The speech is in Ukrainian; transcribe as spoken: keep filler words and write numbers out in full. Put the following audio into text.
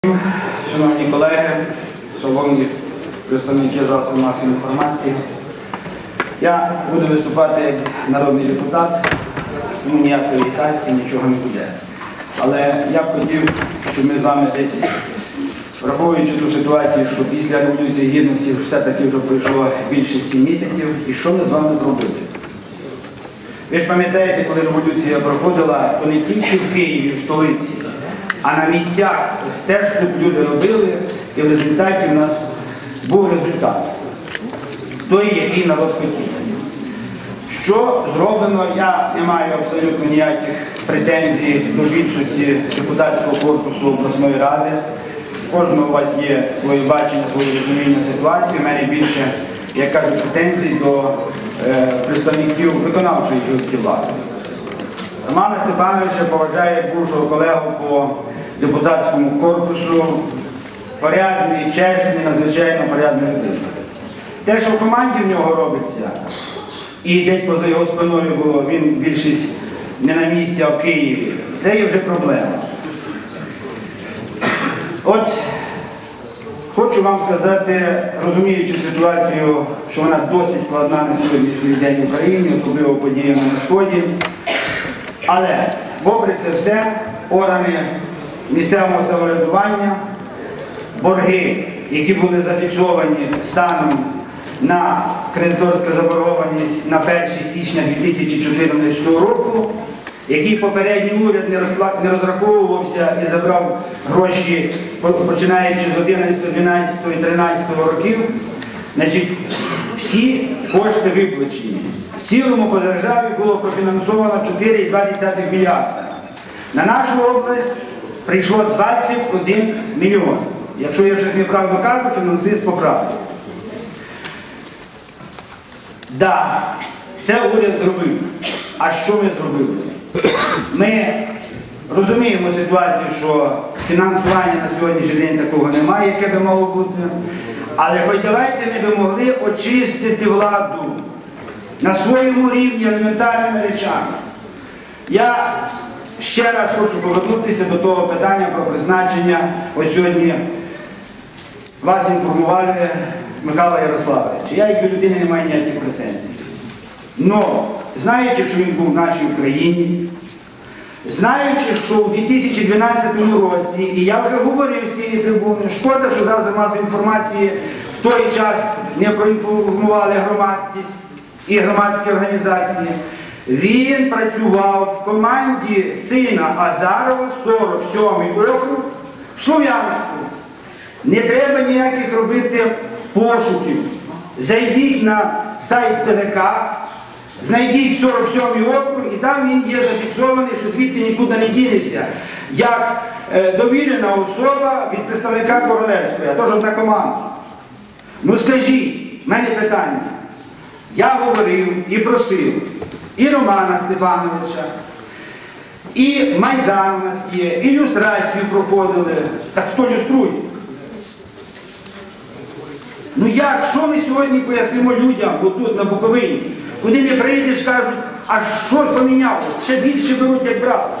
Шановні колеги, шановні представники засобів масової інформації, я буду виступати як народний депутат, тому ніякої агітації, нічого не буде. Але я б хотів, щоб ми з вами десь, враховуючи ту ситуацію, що після Революції Гідності все-таки вже пройшло більше сім місяців, і що ми з вами зробили? Ви ж пам'ятаєте, коли революція проходила, то не тільки в Києві, в столиці, а на місцях теж тут люди робили, і в результаті в нас був результат. Той, який народ хотів. Що зроблено, я не маю абсолютно ніяких претензій до більшості депутатського корпусу обласної ради. Кожного у вас є своє бачення, своє розуміння ситуації. У мене більше, як кажуть, претензій до е, представників виконавчої гілки влади. Романа Степановича поважаю як бувшого колегу по депутатському корпусу, порядний, чесний, надзвичайно порядний людина. Те, що в команді в нього робиться, і десь поза його спиною було, він більшість не на місці, а в Києві, це є вже проблема. От, хочу вам сказати, розуміючи ситуацію, що вона досить складна на сьогоднішній день в Україні, особливо подіями на Сході, але, попри це все, органи місцевого самоврядування, борги, які були зафіксовані станом на кредиторську заборгованість на перше січня дві тисячі чотирнадцятого року, який попередній уряд не розраховувався і забрав гроші, починаючи з одинадцятого, дванадцятого і тринадцятого років, значить, всі кошти виплачені. В цілому по державі було профінансовано чотири цілих дві десятих мільярда. На нашу область прийшло двадцять один мільйон. Якщо я щось неправду кажу, фінансист поправить. Так, це уряд зробив. А що ми зробили? Ми розуміємо ситуацію, що фінансування на сьогоднішній день такого немає, яке би мало бути. Але хоч давайте ми би могли очистити владу на своєму рівні елементарними речами. Я ще раз хочу повернутися до того питання про призначення. Ось сьогодні вас інформували Михайла Ярославовича. Я як до людини не маю ніяких претензій. Но, знаючи, що він був в нашій Україні, знаючи, що у дві тисячі дванадцятому році, і я вже говорив з цієї трибуни, шкода, що засоби масової інформації в той час не проінформували громадськість і громадські організації, він працював в команді сина Азарова, сорок сьомий округ, в Слов'янську. Не треба ніяких робити пошуків. Зайдіть на сайт Це Ве Ка, знайдіть сорок сьомий округ, і там він є зафіксований, що звідти нікуди не дінеться. Як е, довірена особа від представника Королевської, а теж одна команда. Ну скажіть, в мене питання. Я говорив і просив і Романа Степановича, і Майдан у нас є, і люстрацію проходили. Так хто люструє? Ну як, що ми сьогодні пояснимо людям, отут на Буковині, куди не прийдеш, кажуть, а що помінялося, ще більше беруть, як брали.